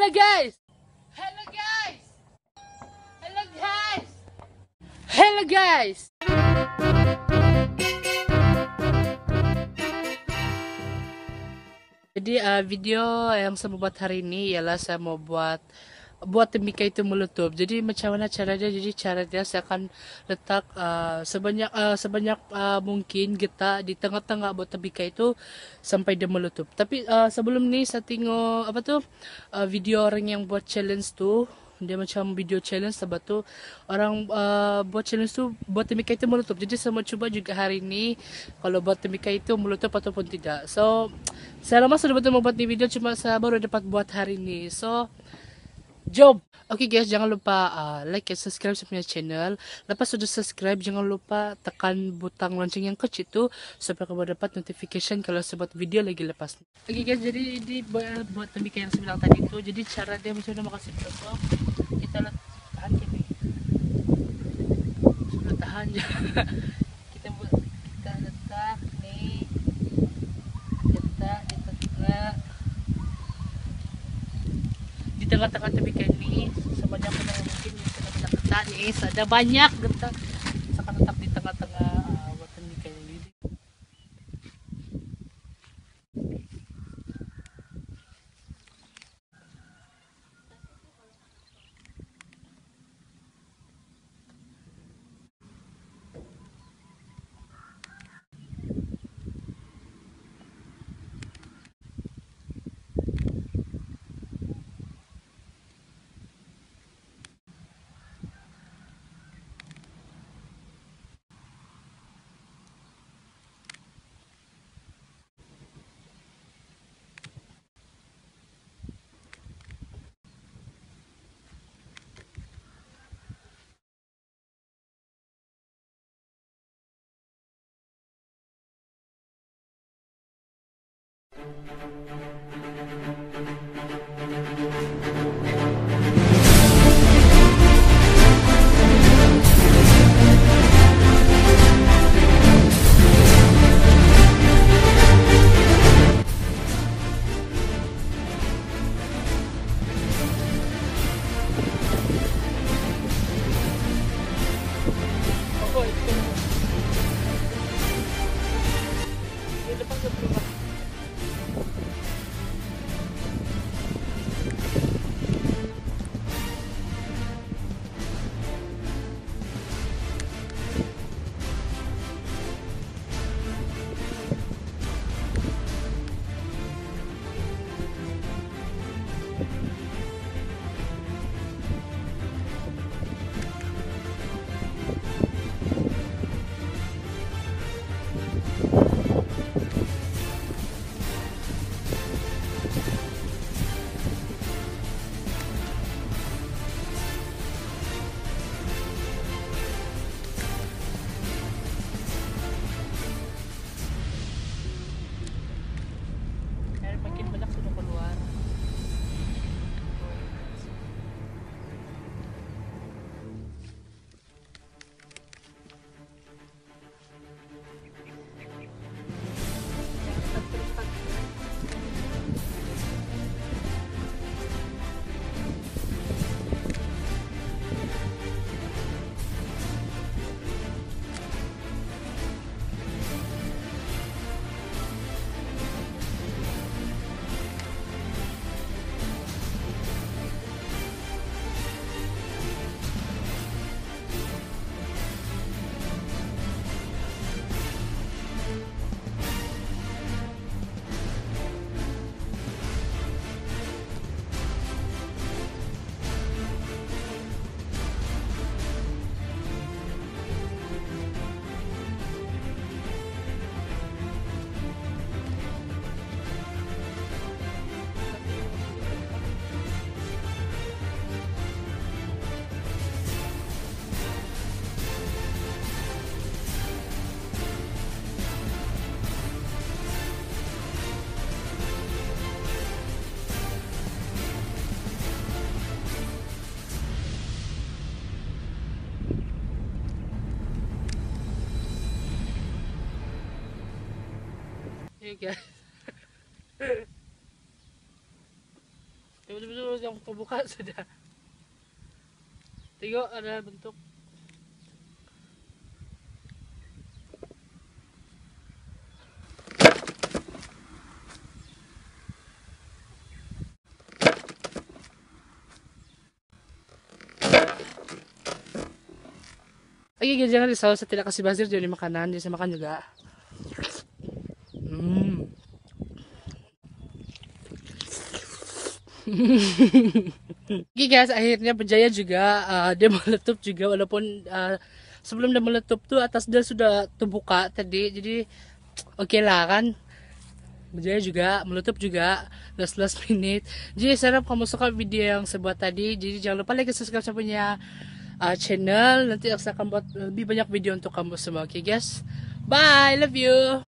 Hello guys. Hello guys. Hello guys. Hello guys. Jadi video yang saya mau buat hari ini ialah saya mau buat temika itu meletup. Jadi macam mana caranya? Jadi caranya saya akan letak sebanyak mungkin getah di tengah-tengah buat temika itu sampai dia meletup. Tapi sebelum ni saya tengok apa tu video orang yang buat challenge tu. Dia macam video challenge sebab tu orang buat challenge tu buat temika itu meletup. Jadi saya mau cuba juga hari ini kalau buat temika itu meletup ataupun tidak. So saya lama sudah betul membuat ni video, cuma saya baru dapat buat hari ini. So jom. Okay guys, jangan lupa like dan subscribe saya punya channel. Lepas sudah subscribe, jangan lupa tekan butang lonceng yang kecil itu supaya kamu dapat notification kalau saya buat video lagi lepas. Okay guys, jadi ini buat temika yang saya bilang tadi itu. Jadi cara dia macam mana makasih tutup. Kita tahan gini. Sudah tahan je. kita letak nih. Letak di tengah. Di tengah-tengah temika ini sebanyak yang mungkin kita getah nih, ada banyak getah saya tetap di tengah-tengah buat temika ini. Makin banyak sudah keluar. Hey guys. Tuh betul-betul yang pembuka sudah. Tengok ada bentuk. Oke, jangan risau, saya tidak kasih bazir jadi makanan, jadi saya makan juga. Oke guys, akhirnya berjaya juga. Dia meletup juga, walaupun sebelum dia meletup tuh atas dia sudah terbuka tadi, jadi oke lah kan. Berjaya juga, meletup juga last menit. Jadi saya harap kamu suka video yang saya buat tadi. Jadi jangan lupa like dan subscribe saya punya channel. Nanti saya akan buat lebih banyak video untuk kamu semua. Oke guys, bye, love you.